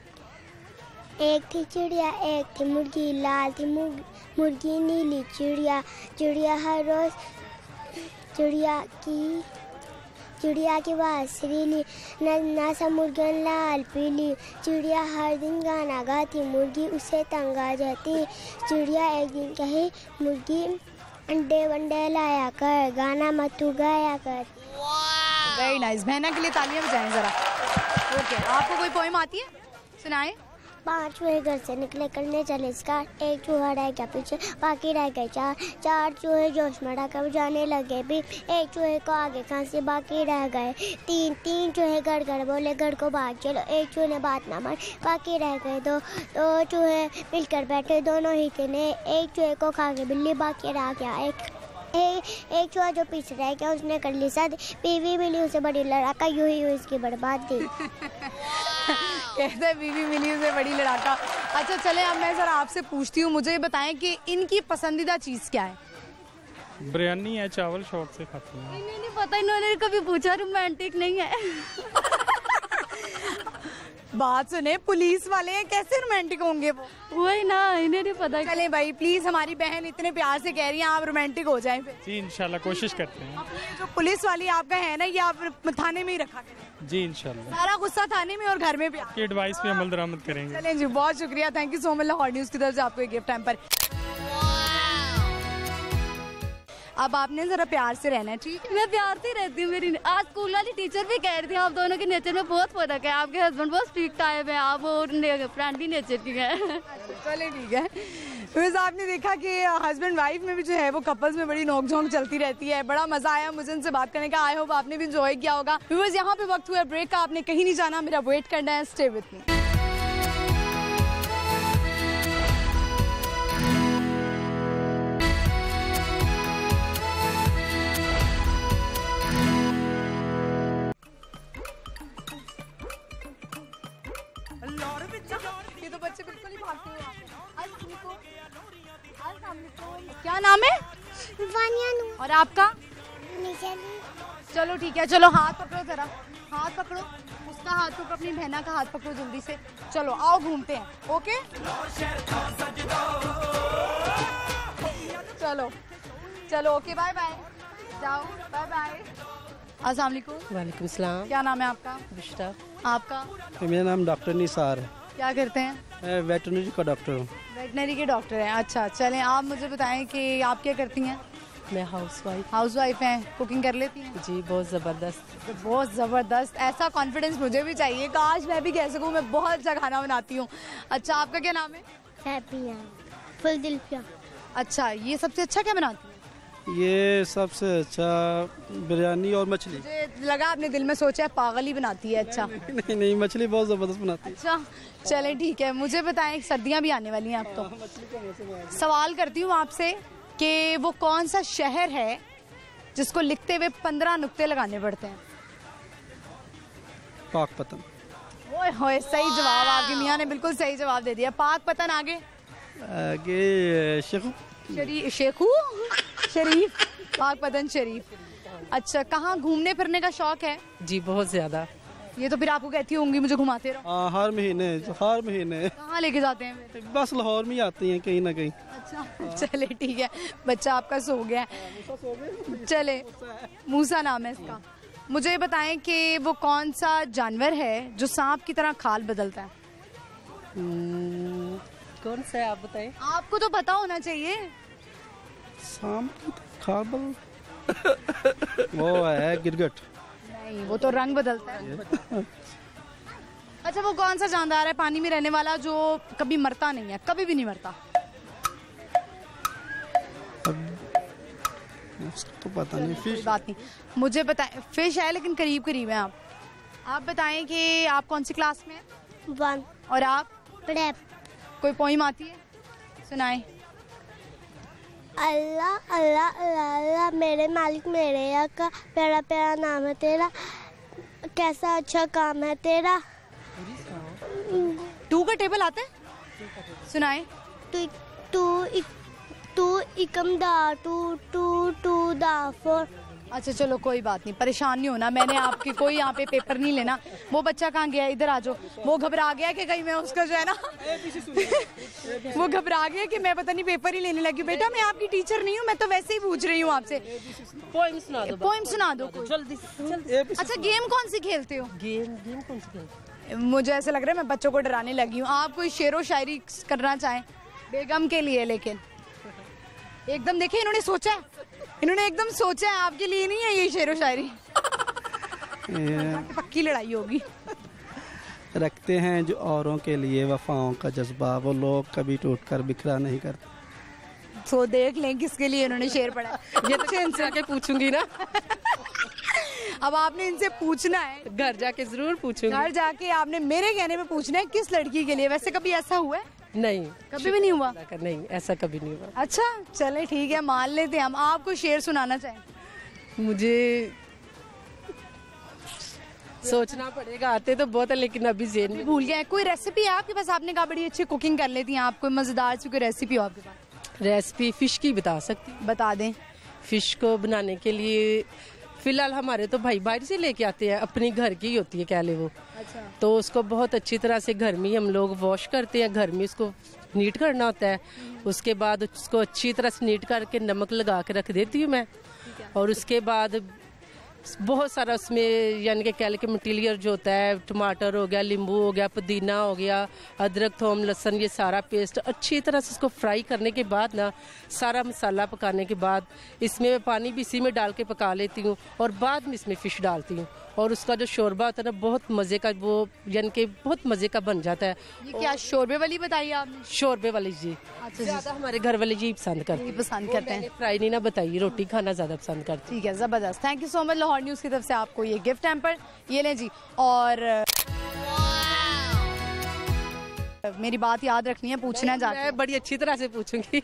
एक थी चिड़िया, एक थी मुर्गी, लाल थी मुर्गी नीली चिड़िया, चिड़िया हर रोज चिड़िया की बात सरीली, नन्ना सा मुर्गन लाल पीली, चिड़िया हर दिन गाना गाती, मुर्गी उसे तंग आ जाती, चिड़िया एक दिन कही मुर्गी अंडे वंडे लाया कर, गाना मत तू गाया कर। Very nice. बहना के लिए तालियां बजाएं जरा। ओके, आपको कोई पोइम आती है? सुनाए। 5 चूहे घर से निकले, करने चले शिकार, एक चूहा रह गया पीछे, बाकी रह गए 4, 4 चूहे जोश में डाकर जाने लगे भी, एक चूहे को आगे खांसी, बाकी रह गए 3, 3 चूहे गड़ बोले गड़ को भाग चलो, एक चूहे ने बात ना मानी, बाकी रह गए 2, 2 चूहे मिलकर बैठे दोनों ही थे, एक चूहे को खा के बिल्ली, बाकी रह गया एक चूहा जो पीछे रह गया, उसने कर ली शादी, बीवी मिली उसे बड़ी लड़ाका, यूं ही इसकी बर्बादी। कहते हैं बीवी मिली उसे बड़ी लड़ाका। अच्छा चले, अब मैं जरा आपसे पूछती हूँ, मुझे बताएं कि इनकी पसंदीदा चीज़ क्या है? बिरयानी है, चावल शौक से खाती हैं। नहीं पता, इन्होंने कभी पूछा, रोमांटिक नहीं है। बात सुने, पुलिस वाले हैं, कैसे रोमांटिक होंगे वो? वही ना, इन्हें नहीं पता। चले भाई प्लीज, हमारी बहन इतने प्यार से कह रही है आप रोमांटिक हो जाएं फिर। जी इंशाल्लाह कोशिश करते हैं। ये जो पुलिस वाली आपका है ना, ये आप थाने में ही रखा करें। जी इंशाल्लाह। सारा गुस्सा थाने में और घर में भी आपकी एडवाइस पे अमल दरामद करेंगे। चलें जी, बहुत शुक्रिया, thank you so much Lahore news की तरफ से आपको एक गिफ्ट टाइम पर। अब आपने जरा प्यार से रहना है, ठीक है? मैं प्यार से रहती हूँ। मेरी आज स्कूल वाली टीचर भी कह रही थी आप दोनों के नेचर में बहुत फर्क है, आपके हस्बैंड बहुत स्ट्रिक्ट टाइप है, आप फ्रेंडली नेचर की है। चले ठीक है। वैसे आपने देखा कि हस्बैंड वाइफ में भी जो है वो कपल्स में बड़ी नोकझोंक चलती रहती है। बड़ा मजा आया मुझे इनसे बात करने का। आई होप आपने भी इंजॉय किया होगा। व्यूअर्स, यहाँ पे वक्त हुआ ब्रेक का, आपने कहीं नहीं जाना, मेरा वेट करना है। Stay with me. ये तो बच्चे बिल्कुल ही भागते हैं। क्या नाम है? और आपका? चलो ठीक है, चलो हाथ पकड़ो जरा, हाथ पकड़ो, उसका हाथ पकड़ो, अपनी बहना का हाथ पकड़ो जल्दी से। चलो आओ घूमते हैं, ओके? चलो चलो ओके, बाय बाय, जाओ, बाय बाय। अस्सलाम वालेकुम। वालेकुम सलाम। क्या नाम है आपका? बिश्ता। आपका? मेरा नाम डॉक्टर निसार है। क्या करते हैं? मैं वेटरनरी का डॉक्टर हूँ। वेटनरी के डॉक्टर हैं, अच्छा। चलें, आप मुझे बताएं कि आप क्या करती हैं? मैं हाउसवाइफ। हाउसवाइफ हैं, कुकिंग कर लेती हैं? जी बहुत ज़बरदस्त। बहुत ज़बरदस्त। ऐसा कॉन्फिडेंस मुझे भी चाहिए, काश मैं भी कह सकूँ मैं बहुत अच्छा खाना बनाती हूँ। अच्छा, आपका क्या नाम है? अच्छा, ये सबसे अच्छा क्या बनाती है? ये सबसे अच्छा बिरयानी और मछली। मुझे लगा आपने दिल में सोचा है पागल ही बनाती है। अच्छा नहीं नहीं, मछली बहुत ज़बरदस्त बनाती है। अच्छा चलें ठीक है। मुझे बताएं, सर्दियाँ भी आने वाली हैं अब तो, सवाल करती हूँ आपसे कि वो कौन सा शहर है जिसको लिखते हुए 15 नुक्ते लगाने पड़ते हैं? पाकपतन। ओए होए, सही जवाब, आपके मियाँ ने बिल्कुल सही जवाब दे दिया। पाकपतन। आगे? आगे शेखू शरीफ, पाकपतन शरीफ। अच्छा, कहाँ घूमने फिरने का शौक है? जी बहुत ज्यादा। ये तो फिर आपको कहती होंगी मुझे घुमाते रहो। हर महीने कहाँ लेके जाते हैं? बस लाहौर में ही आती हैं कहीं ना कहीं। अच्छा चले ठीक है, बच्चा आपका सो गया है। चले, मूसा नाम है इसका। मुझे बताएं कि वो कौन सा जानवर है जो सांप की तरह खाल बदलता है? कौन सा है आप बताएं? आपको तो पता होना चाहिए। सांप की खाल वो है गिरगिट। नहीं, वो तो रंग बदलता है। अच्छा, वो कौन सा जानदार है पानी में रहने वाला जो कभी मरता नहीं है, कभी भी नहीं मरता? तो पता नहीं। फिश। बात नहीं, मुझे बताएं। फिश है लेकिन करीब करीब है आप बताएं कि आप कौन सी क्लास में हैं? 1। और आप? प्रेप। कोई पोइम आती है, सुनाए। अल्लाह अल्लाह अल्लाह अल्लाह, मेरे मालिक मेरे आका, प्यारा प्यारा नाम है तेरा, कैसा अच्छा काम है तेरा। 2 का टेबल आता है, सुनाए। टू इकम दा टू दा 4। अच्छा चलो कोई बात नहीं, परेशान नहीं होना, मैंने आपकी कोई यहाँ पे पेपर नहीं लेना। वो बच्चा कहाँ गया? इधर आ जाओ। वो घबरा गया कि कहीं मैं उसका जो है ना वो घबरा गया कि मैं पता नहीं पेपर ही लेने लगी। बेटा मैं आपकी टीचर नहीं हूँ, मैं तो वैसे ही पूछ रही हूँ आपसे। पोइम सुना दो। पोइम सुना दो जल्दी। अच्छा, गेम कौन सी खेलते हो? गेम कौन सी खेलते? मुझे ऐसा लग रहा है मैं बच्चों को डराने लगी हूँ। आप कोई शेरो शायरी करना चाहें बेगम के लिए? लेकिन एकदम देखिए, इन्होंने एकदम सोचा है, आपके लिए नहीं है ये शेरो शायरी। पक्की लड़ाई होगी। रखते हैं जो औरों के लिए वफाओं का जज्बा, वो लोग कभी टूटकर बिखरा नहीं करते। तो देख लें किसके लिए इन्होंने शेर पढ़ा। ये तो इनसे आके पूछूंगी ना। अब आपने इनसे पूछना है, घर जाके जरूर पूछूंगी। घर जाके आपने मेरे कहने में पूछना है किस लड़की के लिए। वैसे कभी ऐसा हुआ है? नहीं, कभी भी नहीं हुआ। नहीं, ऐसा कभी नहीं हुआ। अच्छा चले ठीक है, मान लेते हैं हम। आपको शेर सुनाना चाहें? मुझे सोचना पड़ेगा, आते तो बहुत है लेकिन अभी जेन में भूल गए। कोई रेसिपी है आपके पास? आपने कहा बड़ी अच्छी कुकिंग कर लेती हैं आप, कोई मजेदार सी कोई रेसिपी हो आपके पास? रेसिपी फिश की बता सकती? बता दें। फिश को बनाने के लिए फिलहाल हमारे तो भाई बाहर से लेके आते हैं, अपनी घर की ही होती है, क्या ले वो। अच्छा। तो उसको बहुत अच्छी तरह से घर में ही हम लोग वॉश करते हैं, घर में उसको नीट करना होता है। उसके बाद उसको अच्छी तरह से नीट करके नमक लगा के रख देती हूँ मैं। और उसके बाद बहुत सारा उसमें यानी कि कह लें कि मटीरियल जो होता है, टमाटर हो गया, नींबू हो गया, पुदीना हो गया, अदरक, थोम, लहसुन, ये सारा पेस्ट अच्छी तरह से इसको फ्राई करने के बाद ना, सारा मसाला पकाने के बाद इसमें मैं पानी भी इसी में डाल के पका लेती हूँ और बाद में इसमें फ़िश डालती हूँ। और उसका जो शोरबा होता है ना, बहुत मज़े का, वो यानी कि बहुत मज़े का बन जाता है। ये क्या शोरबे वाली बताइए आपने? शोरबे वाली जी। अच्छा, ज़्यादा हमारे घर वाले जी पसंद करते हैं, फ्राई नहीं ना बताइए, रोटी खाना ज़्यादा पसंद करते हैं। ठीक है, ज़बरदस्त। Thank you so much Lahore news की तरफ से आपको ये गिफ्ट हैम्पर, ये लें जी। और मेरी बात याद रखनी है, पूछना जाके मैं बड़ी अच्छी तरह से पूछूंगी।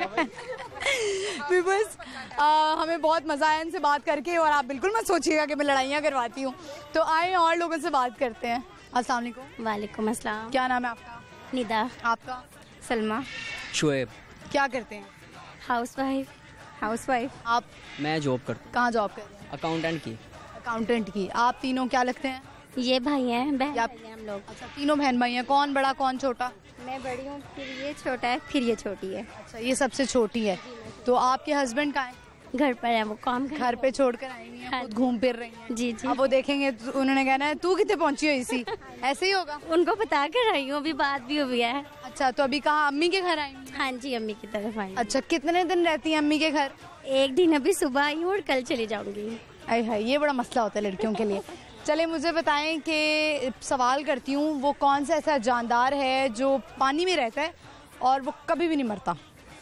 बिकॉज हमें बहुत मज़ा आया इनसे बात करके, और आप बिल्कुल मत सोचिएगा कि मैं लड़ाइयाँ करवाती हूँ। तो आए और लोगों से बात करते हैं। अस्सलाम वालेकुम। वालेकुम अस्सलाम। क्या नाम है आपका? निदा। आपका? सलमा। शुएब। क्या करते हैं? हाउसवाइफ। आप? मैं जॉब करता हूँ। कहाँ जॉब कर रहे हैं? अकाउंटेंट की। अकाउंटेंट की। आप तीनों क्या लगते हैं? ये भाई हैं, बहन भाई हैं हम लोग। अच्छा, तीनों बहन भाई हैं। कौन बड़ा कौन छोटा? मैं बड़ी हूँ, फिर ये छोटा है, फिर ये छोटी है। अच्छा, ये सबसे छोटी है। तो आपके हस्बैंड कहाँ हैं? घर पर है, वो काम घर पे छोड़कर आई हुई हैं, खुद घूम फिर रही हैं। जी जी। अब वो देखेंगे तो उन्होंने कहना है तू कितने पहुंची हो इसी। ऐसे ही होगा। उनको बता कर आई हूँ, अभी बात भी हुई है। अच्छा, तो अभी कहाँ, अम्मी के घर आई? हाँ जी, अम्मी की तरफ आई। अच्छा, कितने दिन रहती हैं अम्मी के घर? एक दिन अभी सुबह आई हूँ और कल चली जाऊंगी। अरे है, ये बड़ा मसला होता है लड़कियों के लिए। चले मुझे बताएं कि सवाल करती हूँ, वो कौन सा ऐसा जानदार है जो पानी में रहता है और वो कभी भी नहीं मरता?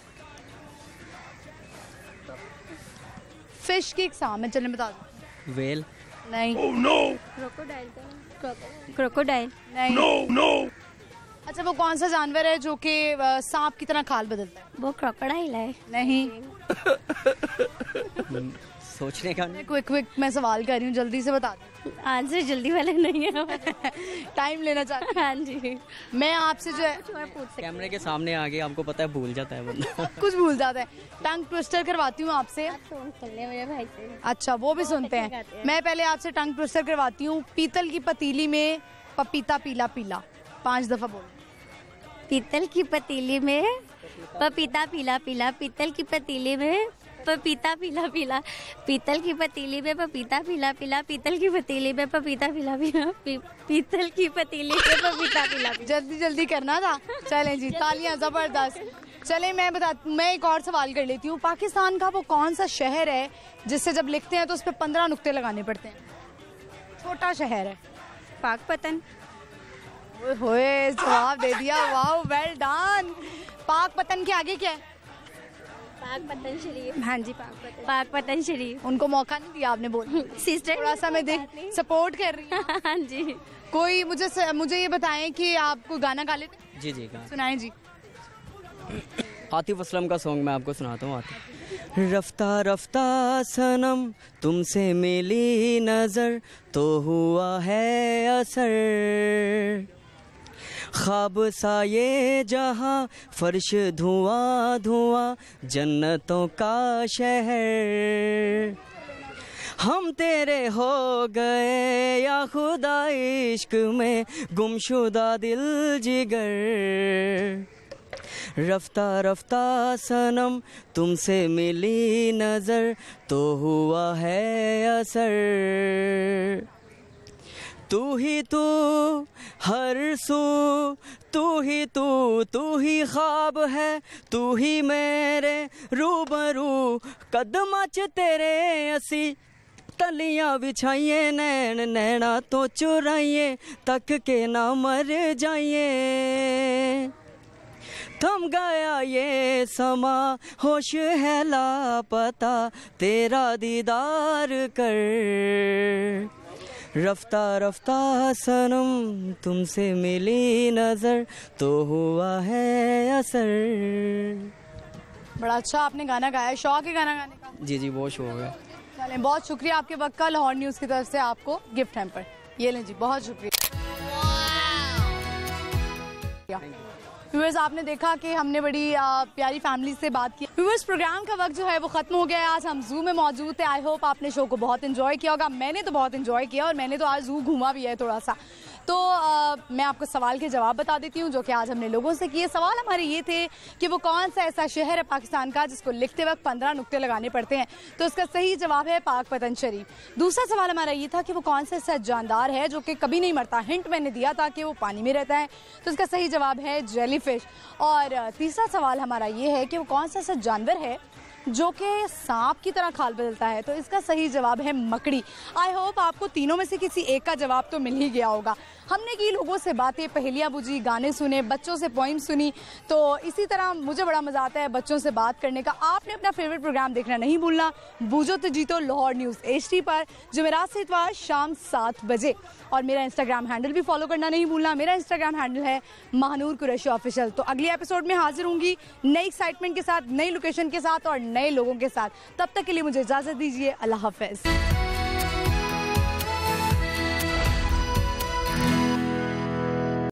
फिश की एग्जाम है, चलें बता दो। वेल। नहीं। क्रोकोडाइल। नहीं। अच्छा, वो कौन सा जानवर है जो कि सांप की तरह खाल बदलता है? वो क्रोकोडाइल है। नहीं। सोचने का नहीं। क्विक मैं सवाल कर रही हूँ, जल्दी से बता दो। आंसर जल्दी वाले नहीं है। टाइम लेना चाहती हूँ। हाँ जी। मैं आपसे जो है कैमरे के सामने आगे आपको पता है भूल जाता है बंदा। कुछ भूल जाता है। टंग ट्विस्टर करवाती हूँ आपसे। मेरे भाई से। अच्छा, वो भी सुनते हैं। मैं पहले आपसे टंग ट्विस्टर करवाती हूँ। पीतल की पतीली में पपीता पीला पीला, 5 दफा बोलो। पीतल की पतीली में पपीता पीला पीला, पीतल की पतीली में पपीता पीला पीला, पीतल की पतीली में पपीता पीला पीला, पीतल की पतीली में पपीता पीला पीला, पीतल की पतीली में पपीता पीला। जल्दी जल्दी करना था। चलें जी, तालियां, जबरदस्त। चलें, मैं एक और सवाल कर लेती हूँ। पाकिस्तान का वो कौन सा शहर है जिससे जब लिखते हैं तो उस पर 15 नुक्ते लगाने पड़ते हैं? छोटा शहर है। पाकपतन। होए, जवाब दे दिया। वाह, वेल डन। पाकपतन के आगे क्या है? पाकपतन शरीफ। हाँ जी, पाकपतन शरीफ। उनको मौका नहीं दिया आपने बोल। सिस्टर थोड़ा सा मैं देख सपोर्ट कर रही हूँ। हाँ जी। कोई मुझे ये बताएं कि आपको गाना गा लेते? जी जी, गाना सुनाएं जी। आतिफ असलम का सॉन्ग मैं आपको सुनाता हूँ। रफ्ता रफ्ता सनम तुमसे मिली नजर तो हुआ है असर, ख्वाब सा ये जहां फर्श धुआं धुआं जन्नतों का शहर, हम तेरे हो गए या खुदा इश्क में गुमशुदा दिल जिगर, रफ्ता रफ्ता सनम तुमसे मिली नजर तो हुआ है असर, तू ही तू हर सू, तू ही ख्वाब है, तू ही मेरे रूबरू, कदमां च तेरे असी तलियां बिछाइए, नैन नैना तो चुराइए तक के ना मर जाइए, थम गया ये समा होश है लापता तेरा दीदार कर, रफ्ता रफ्ता सनम तुमसे मिली नजर तो हुआ है असर। बड़ा अच्छा आपने गाना गाया। शौक है गाना गाने का? जी जी, बहुत शौक है। चलें, बहुत शुक्रिया आपके वक्त का। लाहौर न्यूज़ की तरफ से आपको गिफ्ट हैम्पर, ये लें जी, बहुत शुक्रिया। व्यूअर्स, आपने देखा कि हमने बड़ी प्यारी फैमिली से बात की। व्यूअर्स, प्रोग्राम का वक्त जो है वो खत्म हो गया है। आज हम जू में मौजूद थे। आई होप आपने शो को बहुत एंजॉय किया होगा। मैंने तो बहुत एंजॉय किया और मैंने तो आज जू घूमा भी है थोड़ा सा। तो मैं आपको सवाल के जवाब बता देती हूँ जो कि आज हमने लोगों से किए। सवाल हमारे ये थे कि वो कौन सा ऐसा शहर है पाकिस्तान का जिसको लिखते वक्त 15 नुक्ते लगाने पड़ते हैं। तो इसका सही जवाब है पाकपतन शरीफ। दूसरा सवाल हमारा ये था कि वो कौन सा ऐसा जानदार है जो कि कभी नहीं मरता। हिंट मैंने दिया था कि वो पानी में रहता है, तो इसका सही जवाब है जेलीफिश। और तीसरा सवाल हमारा ये है कि वो कौन सा ऐसा जानवर है जो कि सांप की तरह खाल बदलता है। तो इसका सही जवाब है मकड़ी। आई होप आपको तीनों में से किसी एक का जवाब तो मिल ही गया होगा। हमने की लोगों से बातें, पहेलियाँ बूझी, गाने सुने, बच्चों से पोइम सुनी। तो इसी तरह मुझे बड़ा मजा आता है बच्चों से बात करने का। आपने अपना फेवरेट प्रोग्राम देखना नहीं भूलना, बूझो तो जीतो लाहौर न्यूज़ HD पर जुमेरात से इतवार शाम 7 बजे। और मेरा इंस्टाग्राम हैंडल भी फॉलो करना नहीं भूलना। मेरा इंस्टाग्राम हैंडल है महानूर कुरैशी ऑफिशियल। तो अगले एपिसोड में हाजिर होंगी नई एक्साइटमेंट के साथ, नई लोकेशन के साथ और नए लोगों के साथ। तब तक के लिए मुझे इजाज़त दीजिए। अल्लाह हाफ़िज़।